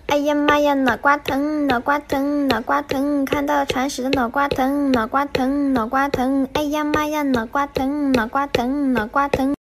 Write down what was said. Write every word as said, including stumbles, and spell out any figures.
哎呀妈呀，脑瓜疼，脑瓜疼，脑瓜疼，看到铲屎的脑瓜疼，脑瓜疼，脑瓜疼，哎呀妈呀，脑瓜疼，脑瓜疼，脑瓜疼。